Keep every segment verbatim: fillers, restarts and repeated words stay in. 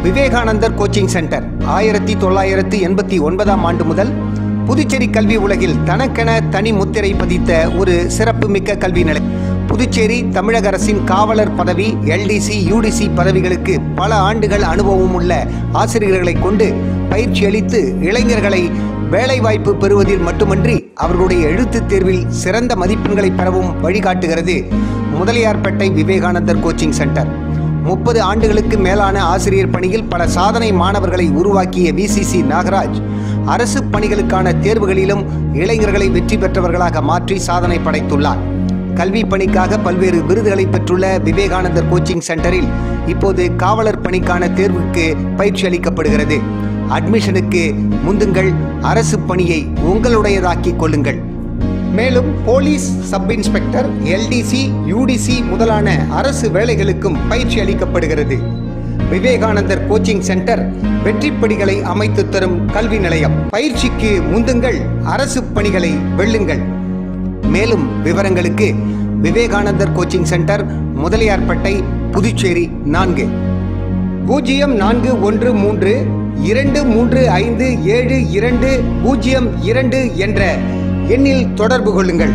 விவேகானந்தர் coaching centre ஆயிரத்தி தொள்ளாயிரத்தி எண்பத்தி ஒன்பதாம் ஆண்டு முதல் புதுச்சேரி கல்வி உலகில் தனக்கென தனி முத்திரை பதித்த ஒரு சிறப்புமிக்க கல்வி நிலையம். புதுச்சேரி தமிழக அரசின் காவலர் பதவி, எல்டிசி, யூடிசி பதவிகளுக்கு பல ஆண்டுகள் அனுபவம் உள்ள ஆசிரியர்களை கொண்டு பயிற்சி அளித்து இளைஞர்களை வேலைவாய்ப்பு பெறுவதில் மட்டுமன்றி அவர்களுடைய எழுத்துத் தேர்வில் சிறந்த மதிப்பெண்களை பெறவும் வழிகாட்டுகிறது முதலியார்பேட்டை விவேகானந்தர் கோச்சிங் சென்டர். முப்பது ஆண்டுகளுக்கு மேலான ஆசிரியர் பணியில் பல சாதனை மாணவர்களை உருவாக்கிய விசிசி நாகராஜ் அரசு பணிகளுக்கான தேர்வுகளிலும் இளைஞர்களை வெற்றி பெற்றவர்களாக மாற்றி சாதனை படைத்துள்ளார். கல்வி பணிக்காக பல்வேறு விருதுகளை பெற்றுள்ள விவேகானந்தர் கோச்சிங் சென்டரில் இப்போது காவலர் பணிக்கான தேர்வுக்கு பயிற்சி அளிக்கப்படுகிறது. அட்மிஷனுக்கு முந்துங்கள், அரசு பணியை உங்களுடையதாக்கிக் கொள்ளுங்கள். மேலும் police sub inspector, LDC, UDC முதலான அரசு வேலைகளுக்கும் பயிற்சி அளிக்கப்படுகிறது. விவேகானந்தர் கோச்சிங் சென்டர் வெற்றிப்படிகளை அமைத்து தரும் கல்வி நிலையம். பயிற்சிக்கு முந்துங்கள், அரசு பணிகளை வெல்லுங்கள். மேலும் விவரங்களுக்கு விவேகானந்தர் கோச்சிங் சென்டர், முதலியார்பேட்டை, புதுச்சேரி நான்கு பூஜ்ஜியம் நான்கு ஒன்று மூன்று இரண்டு மூன்று ஐந்து ஏழு இரண்டு பூஜ்ஜியம் இரண்டு என்ற எண்ணில் தொடர்பு கொள்ளுங்கள்.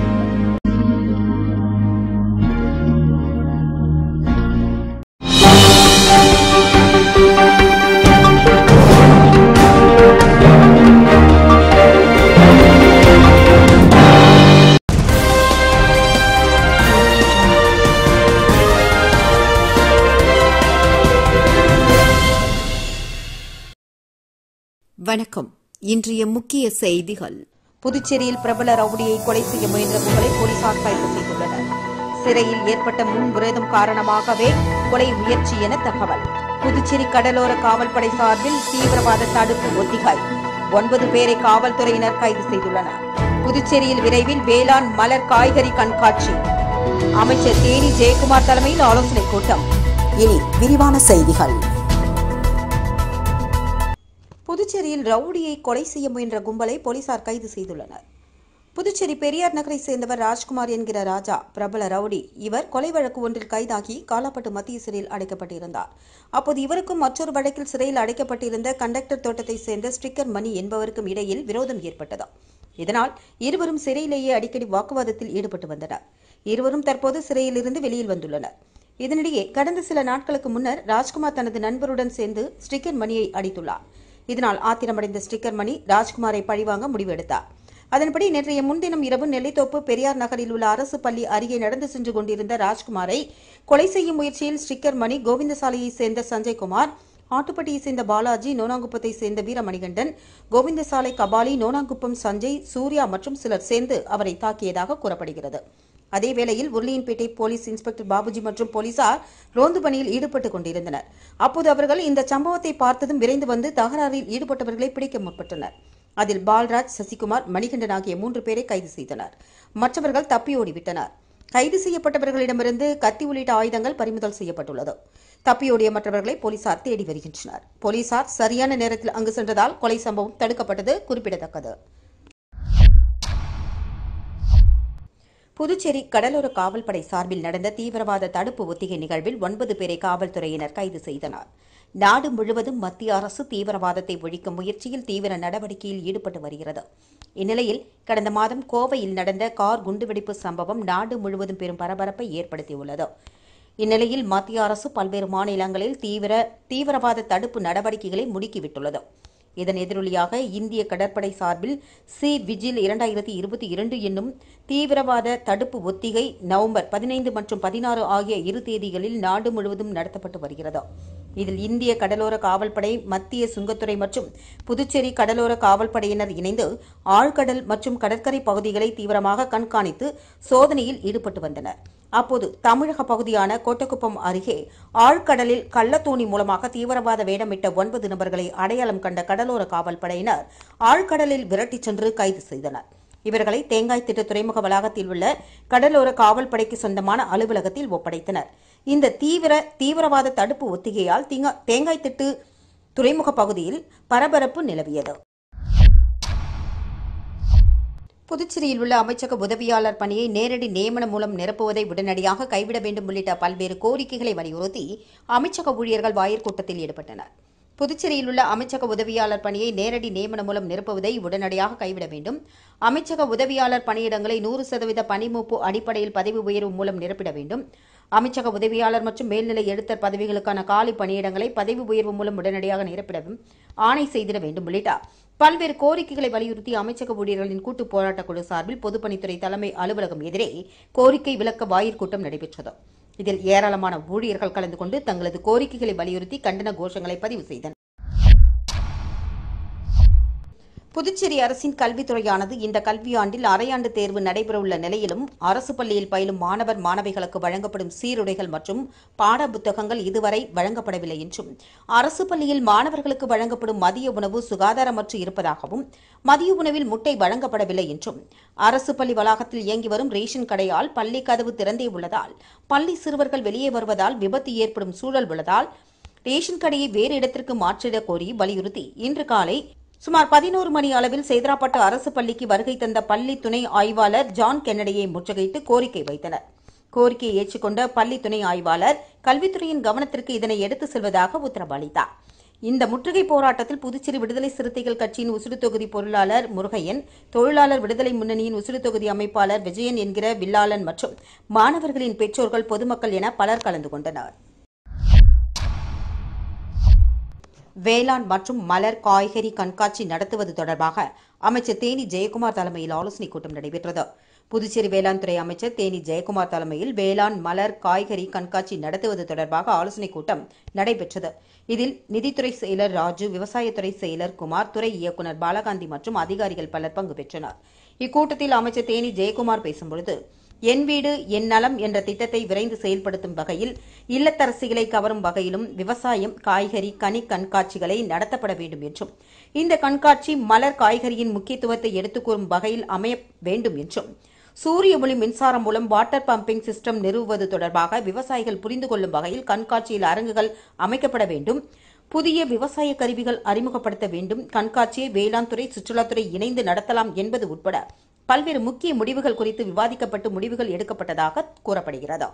வணக்கம். இன்றைய முக்கிய செய்திகள். புதுச்சேரியில் பிரபல ரவுடியை கொலை செய்ய முயன்ற கும்பலை போலீசார் கைது செய்துள்ளனர். சிறையில் ஏற்பட்ட முன்விரோதம் காரணமாகவே கொலை முயற்சி என தகவல். புதுச்சேரி கடலோர காவல்படை சார்பில் தீவிரவாத தடுப்பு ஒத்திகை. ஒன்பது பேரை காவல்துறையினர் கைது செய்துள்ளனர். புதுச்சேரியில் விரைவில் வேளாண் மலர் காய்கறி கண்காட்சி. அமைச்சர் தேனி ஜெயக்குமார் தலைமையில் ஆலோசனைக் கூட்டம். இனி விரிவான செய்திகள். புதுச்சேரியில் ரவுடியை கொலை செய்ய முயன்ற கும்பலை போலீசார் கைது செய்துள்ளனர். புதுச்சேரி பெரியார் நகரை சேர்ந்தவர் ராஜ்குமார் என்கிற ராஜா பிரபல ரவுடி. இவர் கொலை வழக்கு ஒன்றில் கைதாகி காலாப்பட்டு மத்திய சிறையில் அடைக்கப்பட்டிருந்தார். அப்போது இவருக்கும் மற்றொரு வழக்கில் சிறையில் அடைக்கப்பட்டிருந்த கண்டக்டர் தோட்டத்தை சேர்ந்த ஸ்டிக்கர் மணி என்பவருக்கும் இடையில் விரோதம் ஏற்பட்டது. இதனால் இருவரும் சிறையிலேயே அடிக்கடி வாக்குவாதத்தில் ஈடுபட்டு வந்தனர். இருவரும் தற்போது சிறையிலிருந்து வெளியில் வந்துள்ளனர். இதனிடையே கடந்த சில நாட்களுக்கு முன்னர் ராஜ்குமார் தனது நண்பருடன் சேர்ந்து ஸ்டிக்கர் மணியை அடித்துள்ளார். இதனால் ஆத்திரமடைந்த ஸ்டிக்கர் மணி ராஜ்குமாரை பழிவாங்க முடிவெடுத்தார். அதன்படி நேற்றைய முன்தினம் இரவு நெல்லித்தோப்பு பெரியார் நகரில் உள்ள அரசு பள்ளி அருகே நடந்து சென்று கொண்டிருந்த ராஜ்குமாரை கொலை செய்யும் முயற்சியில் ஸ்டிக்கர் மணி, கோவிந்தசாலையை சேர்ந்த சஞ்சய்குமார், ஆட்டுப்பட்டியை சேர்ந்த பாலாஜி, நோனாங்குப்பத்தை சேர்ந்த வீரமணிகண்டன், கோவிந்தசாலை கபாலி, நோனாங்குப்பம் சஞ்சய், சூர்யா மற்றும் சிலர் சேர்ந்து அவரை தாக்கியதாக கூறப்படுகிறது. அதேவேளையில் உருளியன்பேட்டை போலீஸ் இன்ஸ்பெக்டர் பாபுஜி மற்றும் போலீசார் ரோந்து பணியில் ஈடுபட்டுக் கொண்டிருந்தனர். அப்போது அவர்கள் இந்த சம்பவத்தை பார்த்ததும் விரைந்து வந்து தகராறில் ஈடுபட்டவர்களை பிடிக்க முற்பட்டனர். அதில் பால்ராஜ், சசிகுமார், மணிகண்டன் ஆகிய மூன்று பேரை கைது செய்தனர். மற்றவர்கள் தப்பியோடிவிட்டனர். கைது செய்யப்பட்டவர்களிடமிருந்து கத்தி உள்ளிட்ட ஆயுதங்கள் பறிமுதல் செய்யப்பட்டுள்ளது. தப்பியோடிய மற்றவர்களை போலீசார் தேடி வருகின்றனர். போலீசார் சரியான நேரத்தில் அங்கு சென்றதால் கொலை சம்பவம் தடுக்கப்பட்டது குறிப்பிடத்தக்கது. புதுச்சேரி கடலோர காவல்படை சார்பில் நடந்த தீவிரவாத தடுப்பு ஒத்திகை நிகழ்வில் ஒன்பது பேரை காவல்துறையினர் கைது செய்தனர். நாடு முழுவதும் மத்திய அரசு தீவிரவாதத்தை ஒழிக்கும் முயற்சியில் தீவிர நடவடிக்கையில் ஈடுபட்டு வருகிறது. இந்நிலையில் கடந்த மாதம் கோவையில் நடந்த கார் குண்டுவெடிப்பு சம்பவம் நாடு முழுவதும் பெரும் பரபரப்பை ஏற்படுத்தியுள்ளது. இந்நிலையில் மத்திய அரசு பல்வேறு மாநிலங்களில் தீவிர தீவிரவாத தடுப்பு நடவடிக்கைகளை முடுக்கிவிட்டுள்ளது. இதன் எதிரொலியாக இந்திய கடற்படை சார்பில் சி விஜில் இரண்டாயிரத்தி இருபத்தி இரண்டு என்னும் தீவிரவாத தடுப்பு ஒத்திகை நவம்பர் பதினைந்து மற்றும் பதினாறு ஆகிய இரு தேதிகளில் நாடு முழுவதும் நடத்தப்பட்டு வருகிறது. இதில் இந்திய கடலோர காவல்படை, மத்திய சுங்கத்துறை மற்றும் புதுச்சேரி கடலோர காவல்படையினர் இணைந்து ஆழ்கடல் மற்றும் கடற்கரை பகுதிகளை தீவிரமாக கண்காணித்து சோதனையில் ஈடுபட்டு வந்தனர். அப்போது தமிழக பகுதியான கோட்டக்குப்பம் அருகே ஆழ்கடலில் கள்ளத்தோணி மூலமாக தீவிரவாத வேடமிட்ட ஒன்பது நபர்களை அடையாளம் கண்ட கடலோர காவல்படையினர் ஆழ்கடலில் விரட்டிச் சென்று கைது செய்தனர். இவர்களை தேங்காய் திட்டு துறைமுக வளாகத்தில் உள்ள கடலோர காவல்படைக்கு சொந்தமான அலுவலகத்தில் ஒப்படைத்தனர். இந்த தீவிர தீவிரவாத தடுப்பு ஒத்திகையால் தேங்காய் திட்டு துறைமுக பகுதியில் பரபரப்பு நிலவியது. புதுச்சேரியில் உள்ள அமைச்சக உதவியாளர் பணியை நேரடி நியமனம் மூலம் நிரப்புவதை உடனடியாக கைவிட வேண்டும் உள்ளிட்ட பல்வேறு கோரிக்கைகளை வலியுறுத்தி அமைச்சக ஊழியர்கள் வாயிற் கூட்டத்தில் ஈடுபட்டனர். புதுச்சேரியில் உள்ள அமைச்சக உதவியாளர் பணியை நேரடி நியமனம் மூலம் நிரப்புவதை உடனடியாக கைவிட வேண்டும். அமைச்சக உதவியாளர் பணியிடங்களை நூறு சதவீத பணிமூப்பு அடிப்படையில் பதவி உயர்வு மூலம் நிரப்பிட வேண்டும். அமைச்சக உதவியாளர் மற்றும் மேல்நிலை எழுத்தர் பதவிகளுக்கான காலி பணியிடங்களை பதவி உயர்வு மூலம் உடனடியாக நிரப்பிடவும் ஆணை செய்திட வேண்டும் உள்ளிட்ட பல்வேறு கோரிக்கைகளை வலியுறுத்தி அமைச்சக ஊழியர்களின் கூட்டு போராட்டக் குழு சார்பில் பொதுப்பணித்துறை தலைமை அலுவலகம் எதிரே கோரிக்கை விளக்க வாயிற்கூட்டம் நடைபெற்றது. இதில் ஏராளமான ஊழியர்கள் கலந்து கொண்டு தங்களது கோரிக்கைகளை வலியுறுத்தி கண்டன கோஷங்களை பதிவு செய்தனர். புதுச்சேரி அரசின் கல்வித்துறையானது இந்த கல்வியாண்டில் அரையாண்டு தேர்வு நடைபெறவுள்ள நிலையிலும் அரசு பள்ளியில் பயிலும் மாணவர் மாணவிகளுக்கு வழங்கப்படும் சீருடைகள் மற்றும் பாட புத்தகங்கள் இதுவரை வழங்கப்படவில்லை என்றும், அரசு பள்ளியில் மாணவர்களுக்கு வழங்கப்படும் மதிய உணவு சுகாதாரமற்று இருப்பதாகவும், மதிய உணவில் முட்டை வழங்கப்படவில்லை என்றும், அரசு பள்ளி வளாகத்தில் இயங்கி வரும் ரேஷன் கடையால் பள்ளி கதவு திறந்தே உள்ளதால் பள்ளி சிறுவர்கள் வெளியே வருவதால் விபத்து ஏற்படும் சூழல் உள்ளதால் ரேஷன் கடையை வேறு இடத்திற்கு மாற்றிடக் கோரி வலியுறுத்தி இன்று காலை சுமார் பதினோரு மணி அளவில் சேதராப்பட்டு அரசு பள்ளிக்கு வருகை தந்த பள்ளி துணை ஆய்வாளர் ஜான் கென்னடியை முற்றுகையிட்டு கோரிக்கை வைத்தனர். கோரிக்கையை ஏற்றுக்கொண்ட பள்ளி துணை ஆய்வாளர் கல்வித்துறையின் கவனத்திற்கு இதனை எடுத்துச் செல்வதாக உத்தரவு அளித்தார். இந்த முற்றுகை போராட்டத்தில் புதுச்சேரி விடுதலை சிறுத்தைகள் கட்சியின் உசுடு தொகுதி பொருளாளர் முருகையன், தொழிலாளர் விடுதலை முன்னணியின் உசுடு தொகுதி அமைப்பாளர் விஜயன் என்கிற வில்லாளன் மற்றும் மாணவர்களின் பெற்றோர்கள், பொதுமக்கள் என பலர் கலந்து கொண்டனர். வேளாண் மற்றும் மலர் காய்கறி கண்காட்சி நடத்துவது தொடர்பாக அமைச்சர் தேனி ஜெயக்குமார் தலைமையில் ஆலோசனைக் கூட்டம் நடைபெற்றது. புதுச்சேரி வேளாண் துறை அமைச்சர் தேனி ஜெயக்குமார் தலைமையில் வேளாண் மலர் காய்கறி கண்காட்சி நடத்துவது தொடர்பாக ஆலோசனைக் கூட்டம் நடைபெற்றது. இதில் நிதித்துறை செயலர் ராஜு, விவசாயத்துறை செயலர் குமார், துறை இயக்குநர் பாலகாந்தி மற்றும் அதிகாரிகள் பலர் பங்கு பெற்றனர். இக்கூட்டத்தில் அமைச்சர் தேனி ஜெயக்குமார் பேசும்பொழுது, என் வீடு என் நலம் என்ற திட்டத்தை விரைந்து செயல்படுத்தும் வகையில் இல்லத்தரசிகளை கவரும் வகையிலும் விவசாயம், காய்கறி, கனி கண்காட்சிகளை நடத்தப்பட வேண்டும் என்றும், இந்த கண்காட்சி மலர் காய்கறியின் முக்கியத்துவத்தை எடுத்துக்கூறும் வகையில் அமைய வேண்டும் என்றும், சூரிய ஒளி மின்சாரம் மூலம் வாட்டர் பம்பிங் சிஸ்டம் நிறுவுவது தொடர்பாக விவசாயிகள் புரிந்து கொள்ளும் வகையில் கண்காட்சியில் அரங்குகள் அமைக்கப்பட வேண்டும், புதிய விவசாய கருவிகள் அறிமுகப்படுத்த வேண்டும், கண்காட்சியை வேளாண் துறை, சுற்றுலாத்துறை இணைந்து நடத்தலாம் என்பது உட்பட பல்வேறு முக்கிய முடிவுகள் குறித்து விவாதிக்கப்பட்டு முடிவுகள் எடுக்கப்பட்டதாக கூறப்படுகிறது.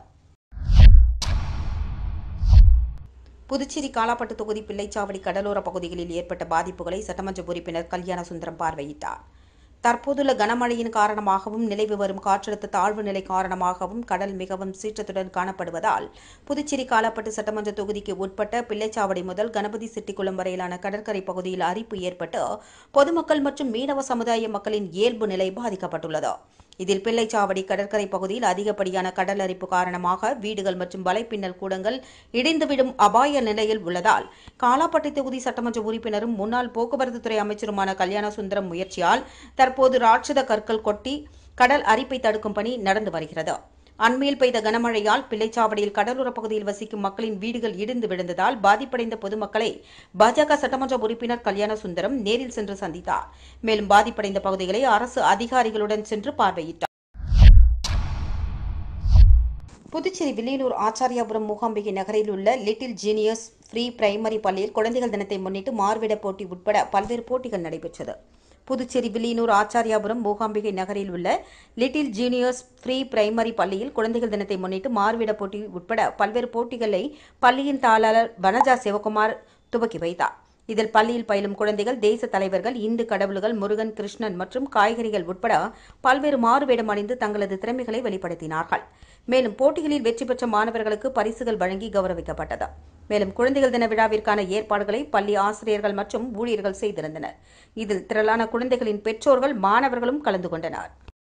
புதுச்சேரி காலாப்பட்டு தொகுதி பிள்ளைச்சாவடி கடலோர பகுதிகளில் ஏற்பட்ட பாதிப்புகளை சட்டமன்ற உறுப்பினர் கல்யாண சுந்தரம் பார்வையிட்டார். தற்போதுள்ள கனமழையின் காரணமாகவும் நிலவி வரும் காற்றழுத்த தாழ்வு நிலை காரணமாகவும் கடல் மிகவும் சீற்றத்துடன் காணப்படுவதால் புதுச்சேரி காலாப்பட்டு சட்டமன்ற தொகுதிக்கு உட்பட்ட பிள்ளைச்சாவடி முதல் கணபதி செட்டிக்குளம் வரையிலான கடற்கரை பகுதியில் அரிப்பு ஏற்பட்டு பொதுமக்கள் மற்றும் மீனவ சமுதாய மக்களின் இயல்பு நிலை பாதிக்கப்பட்டுள்ளது. இதில் பிள்ளைச்சாவடி கடற்கரை பகுதியில் அதிகப்படியான கடல் அரிப்பு காரணமாக வீடுகள் மற்றும் வலைப்பின்னல் கூடங்கள் இடிந்துவிடும் அபாய நிலையில் உள்ளதால் காலாப்பட்டு தொகுதி சட்டமன்ற உறுப்பினரும் முன்னாள் போக்குவரத்துத்துறை அமைச்சருமான கல்யாண சுந்தரம் முயற்சியால் தற்போது ராட்சத கற்கள் கொட்டி கடல் அரிப்பை தடுக்கும் பணி நடந்து வருகிறது. அண்மையில் பெய்த கனமழையால் பிள்ளைச்சாவடியில் கடலோர பகுதியில் வசிக்கும் மக்களின் வீடுகள் இடிந்து விழுந்ததால் பாதிப்படைந்த பொதுமக்களை பாஜக சட்டமன்ற உறுப்பினர் கல்யாண சுந்தரம் நேரில் சென்று சந்தித்தார். மேலும் பாதிப்படைந்த பகுதிகளை அரசு அதிகாரிகளுடன் சென்று பார்வையிட்டார். புதுச்சேரி வில்லியனூர் ஆச்சாரியாபுரம் மூகாம்பிகை நகரில் உள்ள லிட்டில் ஜீனியஸ் ஃப்ரீ பிரைமரி பள்ளியில் குழந்தைகள் தினத்தை முன்னிட்டு மார்விட போட்டி உட்பட பல்வேறு போட்டிகள் நடைபெற்றது. புதுச்சேரி வில்லியனூர் ஆச்சாரியாபுரம் மூகாம்பிகை நகரில் உள்ள லிட்டில் ஜீனியர்ஸ் ஃப்ரீ பிரைமரி பள்ளியில் குழந்தைகள் தினத்தை முன்னிட்டு மார்விட போட்டி உட்பட பல்வேறு போட்டிகளை பள்ளியின் தாளாளர் வனஜா சிவகுமார் துவக்கி வைத்தார். இதில் பள்ளியில் பயிலும் குழந்தைகள் தேச தலைவர்கள், இந்து கடவுள்கள், முருகன், கிருஷ்ணன் மற்றும் காய்கறிகள் உட்பட பல்வேறு மாறுவேடம் அணிந்து தங்களது திறமைகளை வெளிப்படுத்தினார்கள். மேலும் போட்டிகளில் வெற்றி பெற்ற மாணவர்களுக்கு பரிசுகள் வழங்கி கௌரவிக்கப்பட்டது. மேலும் குழந்தைகள் தின விழாவிற்கான ஏற்பாடுகளை பள்ளி ஆசிரியர்கள் மற்றும் ஊழியர்கள் செய்திருந்தனர். இதில் திரளான குழந்தைகளின் பெற்றோர்கள், மாணவர்களும் கலந்து கொண்டனர்.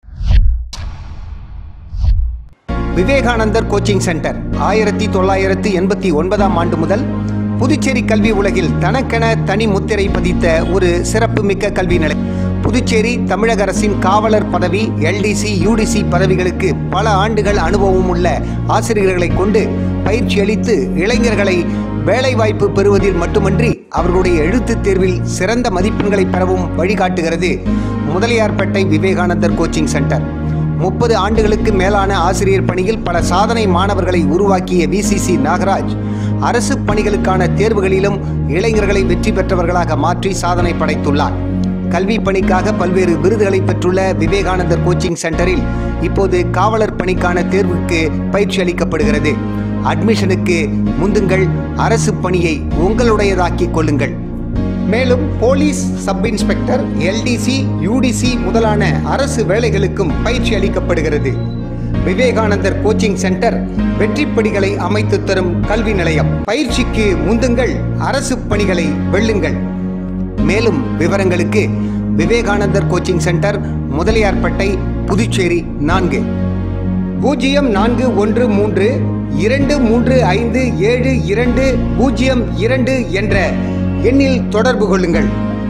விவேகானந்தர் கோச்சிங் சென்டர் ஆயிரத்தி தொள்ளாயிரத்தி எண்பத்தி ஒன்பதாம் ஆண்டு முதல் புதுச்சேரி கல்வி உலகில் தனக்கென தனி முத்திரை பதித்த ஒரு சிறப்பு மிக்க கல்வி நிலையம். புதுச்சேரி தமிழக அரசின் காவலர் பதவி, எல்டிசி, யூடிசி பதவிகளுக்கு பல ஆண்டுகள் அனுபவம் உள்ள ஆசிரியர்களை கொண்டு பயிற்சி அளித்து இளைஞர்களை வேலைவாய்ப்பு பெறுவதில் மட்டுமன்றி அவர்களுடைய எழுத்துத் தேர்வில் சிறந்த மதிப்பெண்களை பெறவும் வழிகாட்டுகிறது முதலியார்பேட்டை விவேகானந்தர் கோச்சிங் சென்டர். முப்பது ஆண்டுகளுக்கு மேலான ஆசிரியர் பணியில் பல சாதனை மாணவர்களை உருவாக்கிய விசிசி நாகராஜ் அரசு பணிகளுக்கான தேர்வுகளிலும் இளைஞர்களை வெற்றி பெற்றவர்களாக மாற்றி சாதனை படைத்துள்ளார். கல்வி பணிக்காக பல்வேறு விருதுகளை பெற்றுள்ள விவேகானந்தர் கோச்சிங் சென்டரில் இப்போது காவலர் பணிக்கான தேர்வுக்கு பயிற்சி அளிக்கப்படுகிறது. அட்மிஷனுக்கு முந்துங்கள், அரசு பணியை உங்களுடையதாக்கிக் கொள்ளுங்கள். மேலும் police sub inspector, LDC, UDC முதலான அரசு வேலைகளுக்கும் பயிற்சி அளிக்கப்படுகிறது. விவேகானந்தர் கோச்சிங் சென்டர் வெற்றிப்படிகளை அமைத்து தரும் கல்வி நிலையம். பயிற்சிக்கு முந்துங்கள், அரசு பணிகளை வெல்லுங்கள். மேலும் விவரங்களுக்கு விவேகானந்தர் கோச்சிங் சென்டர், முதலியார்பேட்டை, புதுச்சேரி நான்கு பூஜ்ஜியம் நான்கு ஒன்று மூன்று இரண்டு மூன்று ஐந்து ஏழு இரண்டு பூஜ்ஜியம் இரண்டு என்ற எண்ணில் தொடர்பு கொள்ளுங்கள்.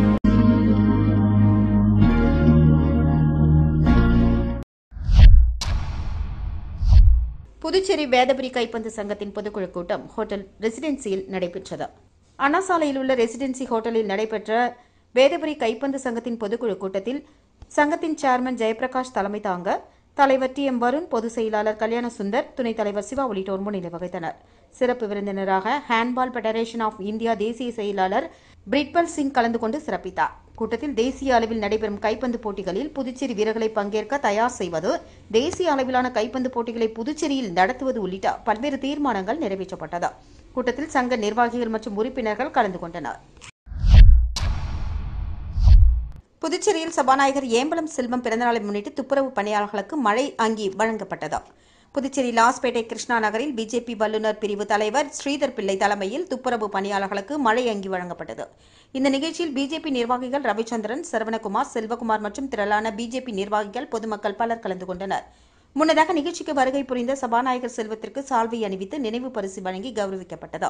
புதுச்சேரி வேதபுரி கைப்பந்து சங்கத்தின் பொதுக்குழு கூட்டம் ஹோட்டல் ரெசிடென்சியில் நடைபெற்றது. அண்ணா சாலையில் உள்ள ரெசிடென்சி ஹோட்டலில் நடைபெற்ற வேதபுரி கைப்பந்து சங்கத்தின் பொதுக்குழு கூட்டத்தில் சங்கத்தின் சேர்மன் ஜெயபிரகாஷ் தலைமை தாங்க, தலைவர் டி எம் வருண், பொதுச் செயலாளர் கல்யாண சுந்தர், துணைத் தலைவர் சிவா உள்ளிட்டோர் முன்னிலை வகித்தனர். சிறப்பு விருந்தினராக ஹேண்ட்பால் பெடரேஷன் ஆஃப் இந்தியா தேசிய செயலாளர் பிரிட்பல் சிங் கலந்து கொண்டு சிறப்பித்தார். கூட்டத்தில் தேசிய அளவில் நடைபெறும் கைப்பந்து போட்டிகளில் புதுச்சேரி வீரர்களை பங்கேற்க தயார் செய்வது, தேசிய அளவிலான கைப்பந்து போட்டிகளை புதுச்சேரியில் நடத்துவது உள்ளிட்ட பல்வேறு தீர்மானங்கள் நிறைவேற்றப்பட்டது. கூட்டத்தில் சங்க நிர்வாகிகள் மற்றும் உறுப்பினர்கள் கலந்து கொண்டனர். புதுச்சேரியில் சபாநாயகர் ஏம்பலம் செல்வம் பிறந்தநாளை முன்னிட்டு துப்புரவு பணியாளர்களுக்கு மழை அங்கி வழங்கப்பட்டது. புதுச்சேரி லாஸ்பேட்டை கிருஷ்ணா நகரில் பிஜேபி வல்லுநர் பிரிவு தலைவர் ஸ்ரீதர் பிள்ளை தலைமையில் துப்புரவு பணியாளர்களுக்கு மழை அங்கி வழங்கப்பட்டது. இந்த நிகழ்ச்சியில் பிஜேபி நிர்வாகிகள் ரவிச்சந்திரன், சரவணகுமார், செல்வகுமார் மற்றும் திரளான பிஜேபி நிர்வாகிகள், பொதுமக்கள் பலர் கலந்து கொண்டனர். முன்னதாக நிகழ்ச்சிக்கு வருகை புரிந்த சபாநாயகர் செல்வத்திற்கு சால்வை அணிவித்து நினைவு பரிசு வழங்கி கௌரவிக்கப்பட்டது.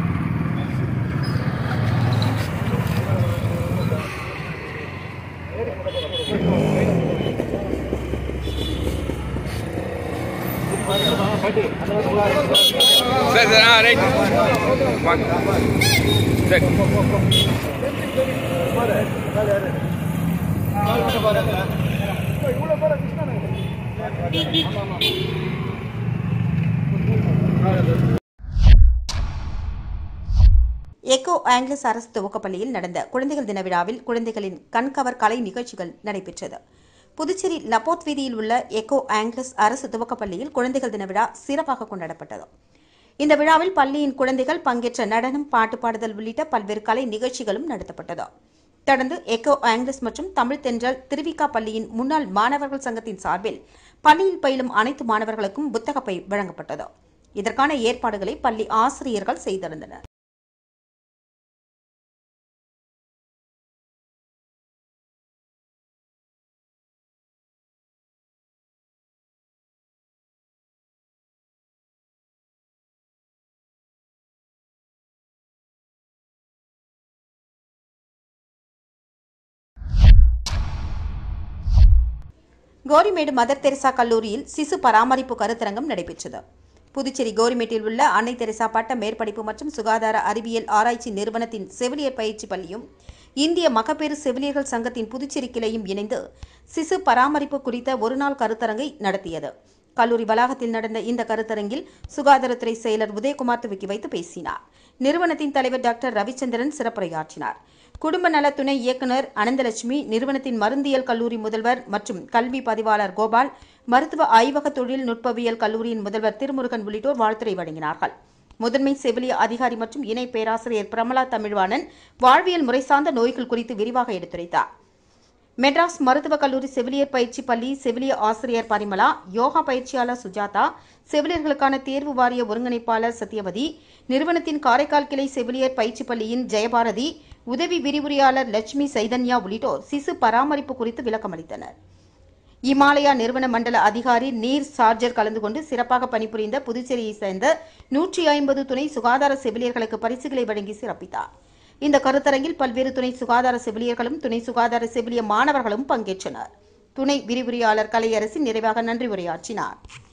எக்கோ ஆங்கிலஸ் அரசு துவக்கப்பள்ளியில் நடந்த குழந்தைகள் தின விழாவில் குழந்தைகளின் கண்கவர் கலை நிகழ்ச்சிகள் நடைபெற்றது. புதுச்சேரி லப்போர்ட் வீதியில் உள்ள எக்கோ ஆங்கிலஸ் அரசு துவக்கப்பள்ளியில் குழந்தைகள் தின விழா சிறப்பாக கொண்டாடப்பட்டது. இந்த விழாவில் பள்ளியின் குழந்தைகள் பங்கேற்ற நடனம், பாட்டு பாடுதல் உள்ளிட்ட பல்வேறு கலை நிகழ்ச்சிகளும் நடத்தப்பட்டது. தொடர்ந்து எக்கோ ஆங்கிலஸ் மற்றும் தமிழ் தென்றல் திருவிக்கா பள்ளியின் முன்னாள் மாணவர்கள் சங்கத்தின் சார்பில் பள்ளியில் பயிலும் அனைத்து மாணவர்களுக்கும் புத்தகப்பை வழங்கப்பட்டது. இதற்கான ஏற்பாடுகளை பள்ளி ஆசிரியர்கள் செய்திருந்தனர். கோரிமேடு மதர் தெரசா கல்லூரியில் சிசு பராமரிப்பு கருத்தரங்கம் நடைபெற்றது. புதுச்சேரி கோரிமேட்டில் உள்ள அன்னை தெரசா பட்ட மேற்படிப்பு மற்றும் சுகாதார அறிவியல் ஆராய்ச்சி நிறுவனத்தின் செவிலியர் பயிற்சி பள்ளியும் இந்திய மகப்பேறு செவிலியர்கள் சங்கத்தின் புதுச்சேரி கிளையும் இணைந்து சிசு பராமரிப்பு குறித்த ஒருநாள் கருத்தரங்கை நடத்தியது. கல்லூரி வளாகத்தில் நடந்த இந்த கருத்தரங்கில் சுகாதாரத்துறை செயலர் உதயகுமார் துவக்கி வைத்து பேசினார். நிறுவனத்தின் தலைவர் டாக்டர் ரவிச்சந்திரன் சிறப்புரையாற்றினார். குடும்ப நல துணை இயக்குநர் அனந்தலட்சுமி, நிறுவனத்தின் மருந்தியல் கல்லூரி முதல்வர் மற்றும் கல்வி பதிவாளர் கோபால், மருத்துவ ஆய்வக தொழில்நுட்பவியல் கல்லூரியின் முதல்வர் திருமுருகன் உள்ளிட்டோர் வாழ்த்துரை வழங்கினார்கள். முதன்மை செவிலிய அதிகாரி மற்றும் இணை பேராசிரியர் பிரமலா தமிழ்வாணன் வாழ்வியல் முறை சார்ந்த நோய்கள் குறித்து விரிவாக எடுத்துரைத்தார். மெட்ராஸ் மருத்துவக் கல்லூரி செவிலியர் பயிற்சி பள்ளி செவிலிய ஆசிரியர் பரிமலா, யோகா பயிற்சியாளர் சுஜாதா, செவிலியர்களுக்கான தேர்வு வாரிய ஒருங்கிணைப்பாளர் சத்யவதி, நிறுவனத்தின் காரைக்கால் கிளை செவிலியர் பயிற்சி பள்ளியின் ஜெயபாரதி, உதவி விரிவுரையாளர் லட்சுமி சைதன்யா உள்ளிட்டோர் சிசு பராமரிப்பு குறித்து விளக்கமளித்தனர். இமாலயா நிறுவன மண்டல அதிகாரி நீர் சார்ஜர் கலந்து கொண்டு சிறப்பாக பணிபுரிந்த புதுச்சேரியைச் சேர்ந்த நூற்றி ஐம்பது துணை சுகாதார செவிலியர்களுக்கு பரிசுகளை வழங்கி சிறப்பித்தார். இந்த கருத்தரங்கில் பல்வேறு துணை சுகாதார செவிலியர்களும் துணை சுகாதார செவிலிய மாணவர்களும் பங்கேற்றனர். துணை விரிவுரையாளர் கலையரசி நிறைவாக நன்றி உரையாற்றினார்.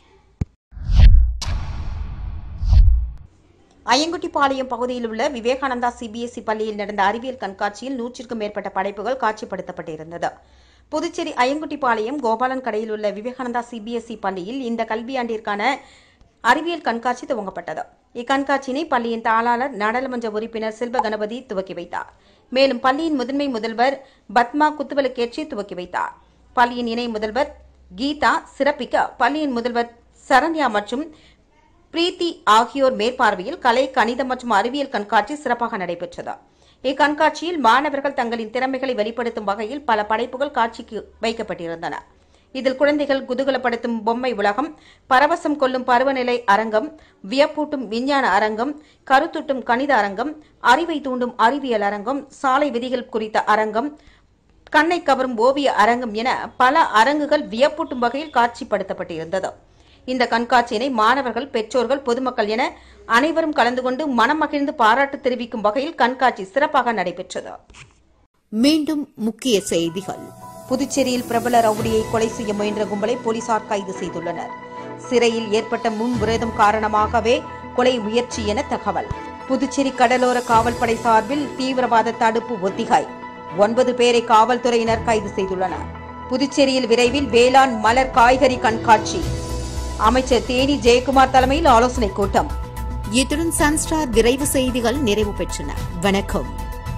ஐயங்குட்டிப்பாளையம் பகுதியில் உள்ள விவேகானந்தா சிபிஎஸ்இ பள்ளியில் நடந்த அறிவியல் கண்காட்சியில் நூற்றிற்கும் மேற்பட்ட படைப்புகள் காட்சிப்படுத்தப்பட்டிருந்தது. புதுச்சேரி ஐயங்குட்டிப்பாளையம் கோபாலன் கடையில் உள்ள விவேகானந்தா சிபிஎஸ்இ பள்ளியில் இந்த கல்வியாண்டிற்கான அறிவியல் கண்காட்சி துவங்கப்பட்டது. இக்கண்காட்சியினை பள்ளியின் தாளாளர், நாடாளுமன்ற உறுப்பினர் செல்வ கணபதி துவக்கி வைத்தார். மேலும் பள்ளியின் முதன்மை முதல்வர் பத்மா குத்துவிளக்கேற்றி துவக்கி வைத்தார். பள்ளியின் இணை முதல்வர் கீதா சிறப்பிக்க பள்ளியின் முதல்வர் சரண்யா மற்றும் பிரீத்தி ஆகியோர் மேற்பார்வையில் கலை, கணிதம் மற்றும் அறிவியல் கண்காட்சி சிறப்பாக நடைபெற்றது. இக்கண்காட்சியில் மாணவர்கள் தங்களின் திறமைகளை வெளிப்படுத்தும் வகையில் பல படைப்புகள் காட்சிக்கு வைக்கப்பட்டிருந்தன. இதில் குழந்தைகள் குதூகலப்படுத்தும் பொம்மை உலகம், பரவசம் கொள்ளும் பருவநிலை அரங்கம், வியப்பூட்டும் விஞ்ஞான அரங்கம், கருத்தூட்டும் கணித அரங்கம், அறிவை தூண்டும் அறிவியல் அரங்கம், சாலை விதிகள் குறித்த அரங்கம், கண்ணை கவரும் ஓவிய அரங்கம் என பல அரங்குகள் வியப்பூட்டும் வகையில் காட்சிப்படுத்தப்பட்டிருந்தது. இந்த கண்காட்சியினை மாணவர்கள், பெற்றோர்கள், பொதுமக்கள் என அனைவரும் கலந்து கொண்டு மனம் மகிழ்ந்து பாராட்டு தெரிவிக்கும் வகையில் கண்காட்சி சிறப்பாக நடைபெற்றது. மீண்டும் முக்கிய செய்திகள். புதுச்சேரியில் பிரபல ரவுடியை கொலை செய்ய முயன்ற கும்பலை போலீசார் கைது செய்துள்ளனர். சிறையில் ஏற்பட்ட முன்விரோதம் காரணமாகவே கொலை முயற்சி என தகவல். புதுச்சேரி கடலோர காவல்படை சார்பில் தீவிரவாத தடுப்பு ஒத்திகை. ஒன்பது பேரை காவல்துறையினர் கைது செய்துள்ளனர். புதுச்சேரியில் விரைவில் வேளாண் மலர் காய்கறி கண்காட்சி. அமைச்சர் தேனி ஜெயக்குமார் தலைமையில் ஆலோசனைக் கூட்டம். இத்துடன் சன்ஸ்டார் விரைவு செய்திகள் நிறைவு பெற்றன. வணக்கம்.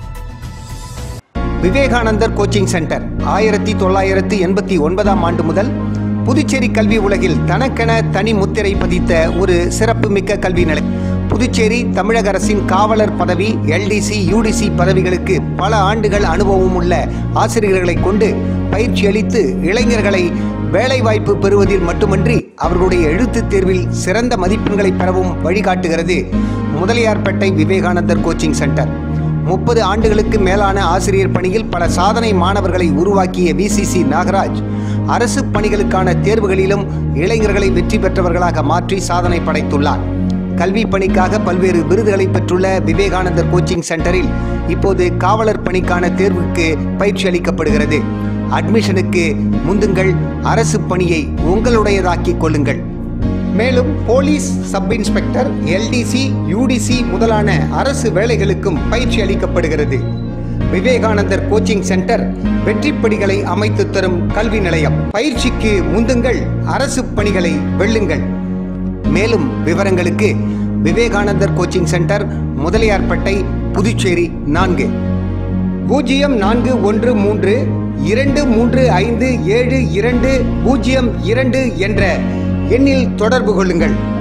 விவேகானந்தர் கோச்சிங் சென்டர் ஆயிரத்தி தொள்ளாயிரத்து எண்பத்தி ஒன்பதாம் ஆண்டு முதல் புதுச்சேரி கல்வி உலகில் தனக்கென தனி முத்திரை பதித்த ஒரு சிறப்புமிக்க கல்வி நிலையம். புதுச்சேரி தமிழக அரசின் காவலர் பதவி, எல்டிசி, யூடிசி பதவிகளுக்கு பல ஆண்டுகள் அனுபவம் உள்ள ஆசிரியர்களை கொண்டு பயிற்சி அளித்து இளைஞர்களை வேலைவாய்ப்பு பெறுவதில் மட்டுமன்றி அவர்களுடைய எழுத்துத் தேர்வில் சிறந்த மதிப்பெண்களை பெறவும் வழிகாட்டுகிறது முதலியார்பேட்டை விவேகானந்தர் கோச்சிங் சென்டர். முப்பது ஆண்டுகளுக்கு மேலான ஆசிரியர் பணியில் பல சாதனை மாணவர்களை உருவாக்கிய விசிசி நாகராஜ் அரசு பணிகளுக்கான தேர்வுகளிலும் இளைஞர்களை வெற்றி பெற்றவர்களாக மாற்றி சாதனை படைத்துள்ளார். கல்வி பணிக்காக பல்வேறு விருதுகளை பெற்றுள்ள விவேகானந்தர் கோச்சிங் சென்டரில் இப்போது காவலர் பணிக்கான தேர்வுக்கு பயிற்சி அளிக்கப்படுகிறது. அட்மிஷனுக்கு முந்துங்கள், அரசு பணியை உங்களுடையதாக்கிக் கொள்ளுங்கள். மேலும் police sub inspector, LDC, UDC முதலான அரசு வேலைகளுக்கும் பயிற்சி அளிக்கப்படுகிறது. விவேகானந்தர் கோச்சிங் சென்டர் வெற்றிப்படிகளை அமைத்து தரும் கல்வி நிலையம். பயிற்சிக்கு முந்துங்கள், அரசு பணிகளை வெல்லுங்கள். மேலும் விவரங்களுக்கு விவேகானந்தர் கோச்சிங் சென்டர், முதலியார்பேட்டை, புதுச்சேரி நான்கு பூஜ்ஜியம் நான்கு ஒன்று மூன்று இரண்டு மூன்று ஐந்து ஏழு இரண்டு பூஜ்ஜியம் இரண்டு என்ற எண்ணில் தொடர்பு கொள்ளுங்கள்.